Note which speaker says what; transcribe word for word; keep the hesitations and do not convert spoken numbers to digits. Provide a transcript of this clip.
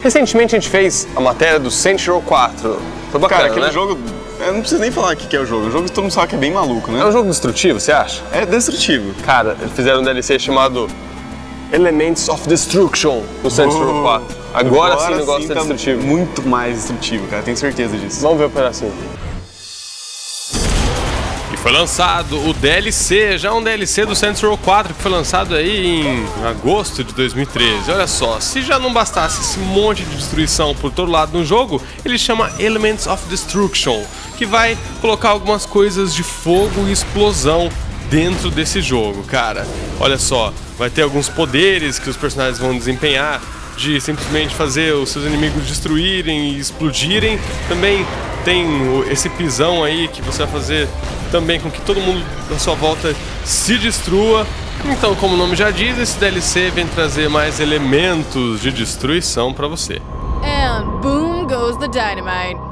Speaker 1: Recentemente a gente fez a matéria do Saints Row quatro. Foi bacana,
Speaker 2: Cara, aquele
Speaker 1: né?
Speaker 2: jogo, eu não preciso nem falar o que é o jogo. O jogo todo mundo sabe que é bem maluco, né?
Speaker 1: É um jogo destrutivo, você acha?
Speaker 2: É destrutivo.
Speaker 1: Cara, eles fizeram um D L C chamado Elements of Destruction no Saints Row quatro. Agora, Agora sim o negócio
Speaker 2: sim,
Speaker 1: tá
Speaker 2: tá
Speaker 1: destrutivo.
Speaker 2: Muito mais destrutivo, cara. Tenho certeza disso.
Speaker 1: Vamos ver o pedacinho.
Speaker 3: Foi lançado o D L C, já um D L C do Saints Row quatro, que foi lançado aí em agosto de dois mil e treze. Olha só, se já não bastasse esse monte de destruição por todo lado no jogo, ele chama Elements of Destruction, que vai colocar algumas coisas de fogo e explosão dentro desse jogo, cara. Olha só, vai ter alguns poderes que os personagens vão desempenhar, de simplesmente fazer os seus inimigos destruírem e explodirem. Também tem esse pisão aí que você vai fazer também com que todo mundo na sua volta se destrua. Então, como o nome já diz, esse D L C vem trazer mais elementos de destruição para você.
Speaker 4: And boom goes the dynamite.